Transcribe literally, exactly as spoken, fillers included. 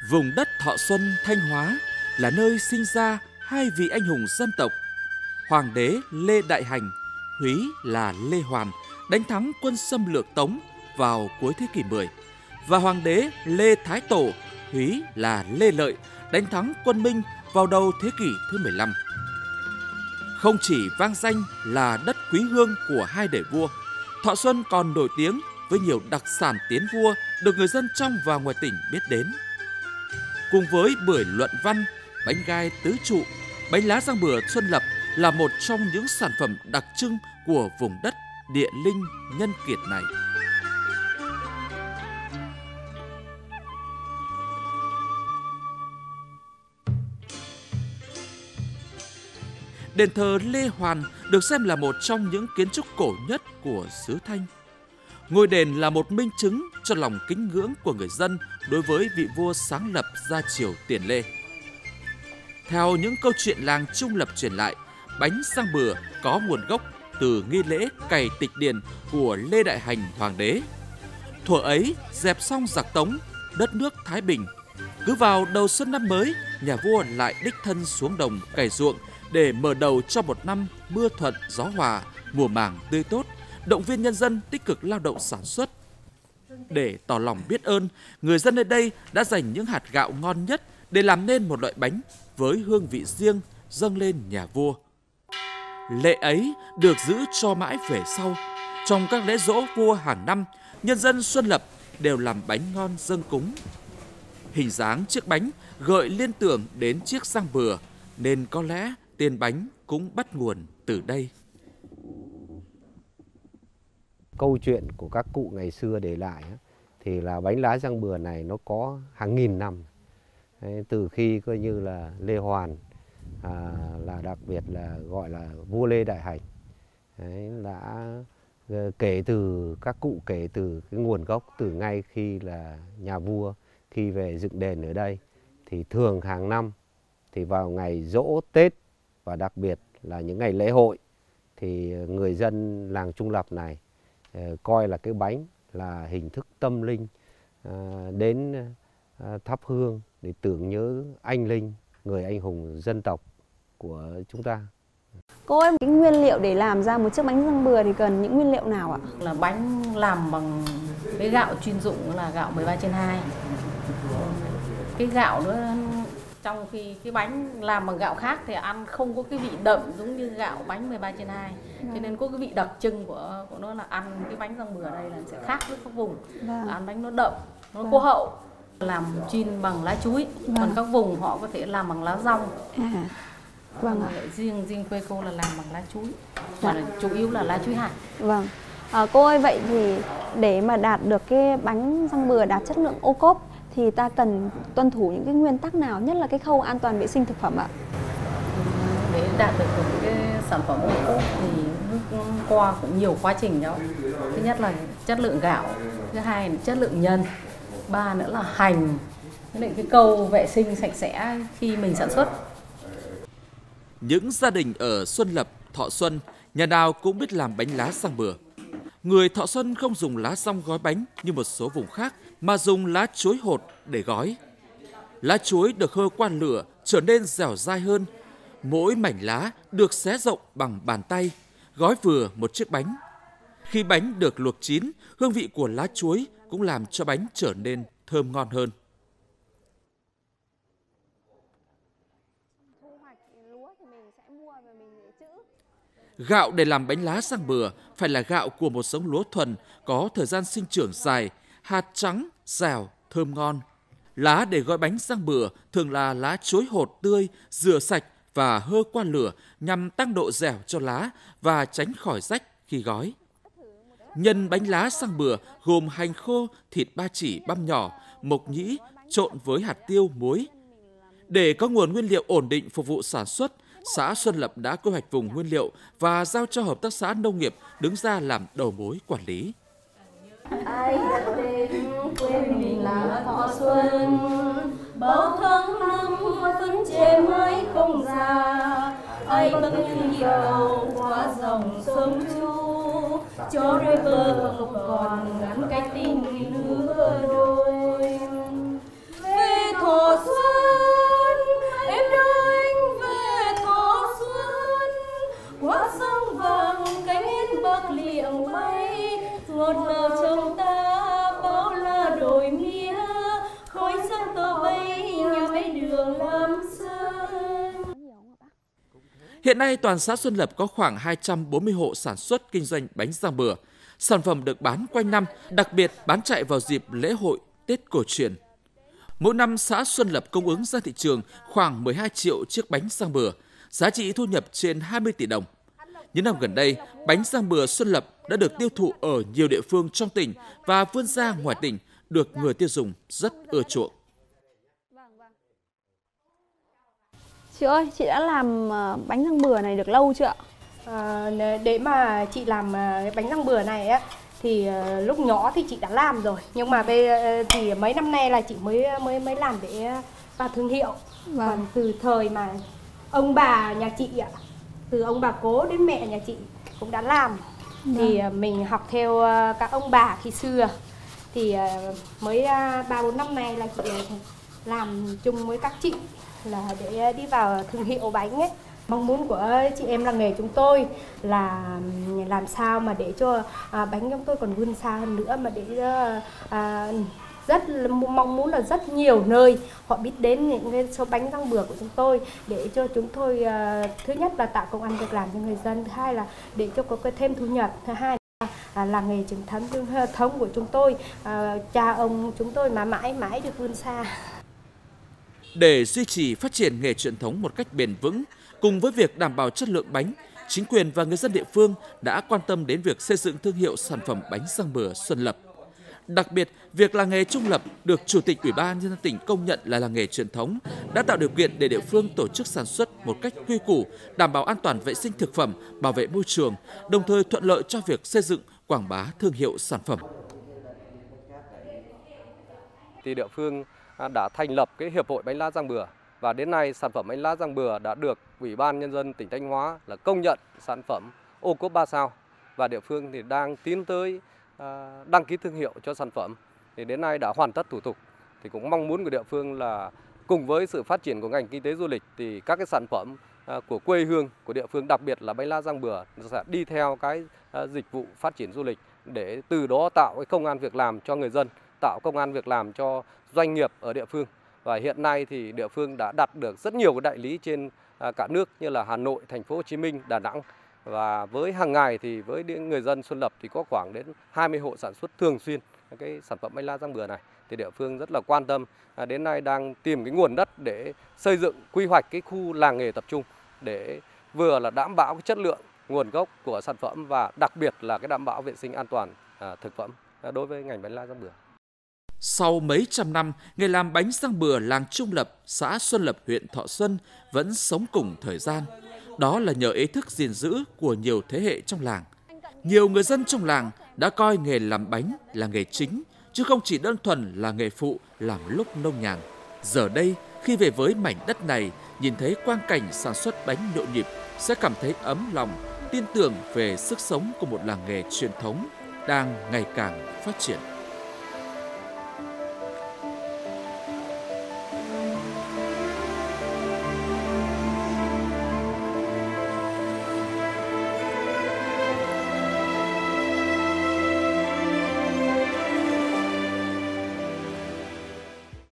Vùng đất Thọ Xuân, Thanh Hóa là nơi sinh ra hai vị anh hùng dân tộc. Hoàng đế Lê Đại Hành, húy là Lê Hoàn, đánh thắng quân xâm lược Tống vào cuối thế kỷ mười. Và Hoàng đế Lê Thái Tổ, húy là Lê Lợi, đánh thắng quân Minh vào đầu thế kỷ thứ mười lăm. Không chỉ vang danh là đất quý hương của hai đời vua, Thọ Xuân còn nổi tiếng với nhiều đặc sản tiến vua được người dân trong và ngoài tỉnh biết đến. Cùng với bưởi luận văn, bánh gai tứ trụ, bánh lá rang bừa Xuân Lập là một trong những sản phẩm đặc trưng của vùng đất địa linh nhân kiệt này. Đền thờ Lê Hoàn được xem là một trong những kiến trúc cổ nhất của xứ Thanh. Ngôi đền là một minh chứng cho lòng kính ngưỡng của người dân đối với vị vua sáng lập ra triều Tiền Lê. Theo những câu chuyện làng Trung Lập truyền lại, bánh rang bừa có nguồn gốc từ nghi lễ cày tịch điền của Lê Đại Hành Hoàng đế. Thuở ấy, dẹp xong giặc Tống, đất nước thái bình. Cứ vào đầu xuân năm mới, nhà vua lại đích thân xuống đồng cày ruộng để mở đầu cho một năm mưa thuận gió hòa, mùa màng tươi tốt, động viên nhân dân tích cực lao động sản xuất. Để tỏ lòng biết ơn, người dân nơi đây đã dành những hạt gạo ngon nhất để làm nên một loại bánh với hương vị riêng dâng lên nhà vua. Lễ ấy được giữ cho mãi về sau. Trong các lễ giỗ vua hàng năm, nhân dân Xuân Lập đều làm bánh ngon dâng cúng. Hình dáng chiếc bánh gợi liên tưởng đến chiếc rang bừa, nên có lẽ tên bánh cũng bắt nguồn từ đây. Câu chuyện của các cụ ngày xưa để lại thì là bánh lá rang bừa này nó có hàng nghìn năm. Đấy, từ khi coi như là Lê Hoàn, à, là đặc biệt là gọi là vua Lê Đại Hành, đấy, đã kể từ các cụ kể từ cái nguồn gốc từ ngay khi là nhà vua khi về dựng đền ở đây, thì thường hàng năm thì vào ngày giỗ Tết và đặc biệt là những ngày lễ hội thì người dân làng Trung Lập này uh, coi là cái bánh là hình thức tâm linh, uh, đến uh, thắp hương để tưởng nhớ anh linh, người anh hùng dân tộc của chúng ta. Cô ơi, cái nguyên liệu để làm ra một chiếc bánh rang bừa thì cần những nguyên liệu nào ạ? Là bánh làm bằng cái gạo chuyên dụng là gạo mười ba trên hai. Cái gạo nữa, trong khi cái bánh làm bằng gạo khác thì ăn không có cái vị đậm giống như gạo bánh mười ba trên hai. Vâng. Cho nên có cái vị đặc trưng của, của nó là ăn cái bánh rang bừa đây là sẽ khác với các vùng. Vâng. Ăn bánh nó đậm, nó vâng. Cô hậu. Làm chiên bằng lá chuối, vâng. Còn các vùng họ có thể làm bằng lá rong. À. Vâng ạ. Riêng riêng quê cô là làm bằng lá chuối, và dạ. Chủ yếu là lá chuối hạt. Vâng. À, cô ơi, vậy thì để mà đạt được cái bánh rang bừa đạt chất lượng ô cốp thì ta cần tuân thủ những cái nguyên tắc nào, nhất là cái khâu an toàn vệ sinh thực phẩm ạ? Để đạt được một cái sản phẩm ô cốp thì qua cũng nhiều quá trình đó. Thứ nhất là chất lượng gạo, thứ hai là chất lượng nhân, ba nữa là hành, với lại cái câu vệ sinh sạch sẽ khi mình sản xuất. Những gia đình ở Xuân Lập, Thọ Xuân, nhà nào cũng biết làm bánh lá rang bừa. Người Thọ Xuân không dùng lá rong gói bánh như một số vùng khác, mà dùng lá chuối hột để gói. Lá chuối được hơ qua lửa trở nên dẻo dai hơn. Mỗi mảnh lá được xé rộng bằng bàn tay, gói vừa một chiếc bánh. Khi bánh được luộc chín, hương vị của lá chuối cũng làm cho bánh trở nên thơm ngon hơn. Gạo để làm bánh lá rang bừa phải là gạo của một giống lúa thuần, có thời gian sinh trưởng dài, hạt trắng, dẻo, thơm ngon. Lá để gói bánh rang bừa thường là lá chuối hột tươi, rửa sạch và hơ qua lửa nhằm tăng độ dẻo cho lá và tránh khỏi rách khi gói. Nhân bánh lá rang bừa gồm hành khô, thịt ba chỉ băm nhỏ, mộc nhĩ trộn với hạt tiêu, muối. Để có nguồn nguyên liệu ổn định phục vụ sản xuất, xã Xuân Lập đã quy hoạch vùng nguyên liệu và giao cho hợp tác xã nông nghiệp đứng ra làm đầu mối quản lý. Ai đến quê mình là Thọ Xuân, bao tháng năm phấn chê mãi không già. Ai vẫn yêu qua dòng sông Chu, cho đôi bờ không còn ngắn cách tình lứa đôi. Về Thọ Hiện nay toàn xã Xuân Lập có khoảng hai trăm bốn mươi hộ sản xuất kinh doanh bánh rang bừa. Sản phẩm được bán quanh năm, đặc biệt bán chạy vào dịp lễ hội, Tết cổ truyền. Mỗi năm xã Xuân Lập cung ứng ra thị trường khoảng mười hai triệu chiếc bánh rang bừa, giá trị thu nhập trên hai mươi tỷ đồng. Những năm gần đây, bánh rang bừa Xuân Lập đã được tiêu thụ ở nhiều địa phương trong tỉnh và vươn ra ngoài tỉnh, được người tiêu dùng rất ưa chuộng. Chị ơi, chị đã làm bánh rang bừa này được lâu chưa ạ? À, để mà chị làm bánh rang bừa này á thì lúc nhỏ thì chị đã làm rồi, nhưng mà bây thì mấy năm nay là chị mới mới mới làm để vào thương hiệu. Vâng. Còn từ thời mà ông bà nhà chị ạ, từ ông bà cố đến mẹ nhà chị cũng đã làm. Vâng. Thì mình học theo các ông bà khi xưa, thì mới ba bốn năm nay là chị làm chung với các chị là để đi vào thương hiệu bánh ấy. Mong muốn của chị em làng nghề chúng tôi là làm sao mà để cho à, bánh chúng tôi còn vươn xa hơn nữa, mà để à, rất mong muốn là rất nhiều nơi họ biết đến những cái số bánh rang bừa của chúng tôi, để cho chúng tôi à, thứ nhất là tạo công ăn việc làm cho người dân, thứ hai là để cho có cái thêm thu nhập, thứ hai là à, làng nghề truyền thống thống của chúng tôi, à, cha ông chúng tôi mà mãi mãi được vươn xa. Để duy trì phát triển nghề truyền thống một cách bền vững, cùng với việc đảm bảo chất lượng bánh, chính quyền và người dân địa phương đã quan tâm đến việc xây dựng thương hiệu sản phẩm bánh rang bừa Xuân Lập. Đặc biệt, việc làng nghề Trung Lập được Chủ tịch Ủy ban Nhân dân tỉnh công nhận là làng nghề truyền thống đã tạo điều kiện để địa phương tổ chức sản xuất một cách quy củ, đảm bảo an toàn vệ sinh thực phẩm, bảo vệ môi trường, đồng thời thuận lợi cho việc xây dựng, quảng bá thương hiệu sản phẩm. Thì địa phương đã thành lập cái hiệp hội bánh lá rang bừa, và đến nay sản phẩm bánh lá rang bừa đã được Ủy ban Nhân dân tỉnh Thanh Hóa là công nhận sản phẩm ô cốp ba sao, và địa phương thì đang tiến tới đăng ký thương hiệu cho sản phẩm. Thì đến nay đã hoàn tất thủ tục. Thì cũng mong muốn của địa phương là cùng với sự phát triển của ngành kinh tế du lịch thì các cái sản phẩm của quê hương của địa phương, đặc biệt là bánh lá rang bừa sẽ đi theo cái dịch vụ phát triển du lịch, để từ đó tạo cái công ăn việc làm cho người dân, tạo công ăn việc làm cho doanh nghiệp ở địa phương. Và hiện nay thì địa phương đã đặt được rất nhiều cái đại lý trên cả nước như là Hà Nội, Thành phố Hồ Chí Minh, Đà Nẵng. Và với hàng ngày thì với người dân Xuân Lập thì có khoảng đến hai mươi hộ sản xuất thường xuyên cái sản phẩm bánh lá rang bừa này. Thì địa phương rất là quan tâm, đến nay đang tìm cái nguồn đất để xây dựng quy hoạch cái khu làng nghề tập trung, để vừa là đảm bảo cái chất lượng nguồn gốc của sản phẩm và đặc biệt là cái đảm bảo vệ sinh an toàn thực phẩm đối với ngành bánh lá rang bừa. Sau mấy trăm năm, nghề làm bánh rang bừa làng Trung Lập, xã Xuân Lập, huyện Thọ Xuân vẫn sống cùng thời gian. Đó là nhờ ý thức gìn giữ của nhiều thế hệ trong làng. Nhiều người dân trong làng đã coi nghề làm bánh là nghề chính, chứ không chỉ đơn thuần là nghề phụ làm lúc nông nhàn. Giờ đây, khi về với mảnh đất này, nhìn thấy quang cảnh sản xuất bánh nhộn nhịp, sẽ cảm thấy ấm lòng, tin tưởng về sức sống của một làng nghề truyền thống đang ngày càng phát triển.